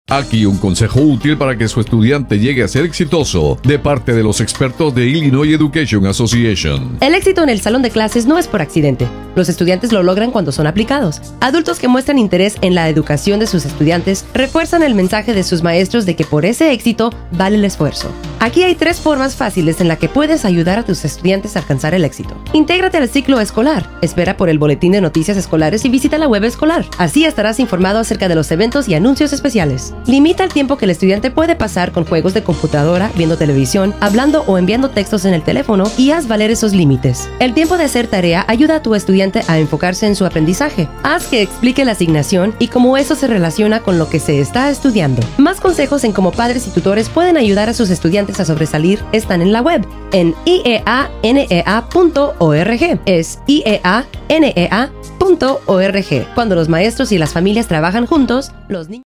Aquí un consejo útil para que su estudiante llegue a ser exitoso, de parte de los expertos de Illinois Education Association. El éxito en el salón de clases no es por accidente. Los estudiantes lo logran cuando son aplicados. Adultos que muestran interés en la educación de sus estudiantes refuerzan el mensaje de sus maestros de que por ese éxito vale el esfuerzo. Aquí hay 3 formas fáciles en las que puedes ayudar a tus estudiantes a alcanzar el éxito. Intégrate al ciclo escolar. Espera por el boletín de noticias escolares y visita la web escolar. Así estarás informado acerca de los eventos y anuncios especiales. Limita el tiempo que el estudiante puede pasar con juegos de computadora, viendo televisión, hablando o enviando textos en el teléfono y haz valer esos límites. El tiempo de hacer tarea ayuda a tu estudiante a enfocarse en su aprendizaje. Haz que explique la asignación y cómo eso se relaciona con lo que se está estudiando. Más consejos en cómo padres y tutores pueden ayudar a sus estudiantes a sobresalir están en la web, en IEANEA.org. Es IEANEA.org. Cuando los maestros y las familias trabajan juntos, los niños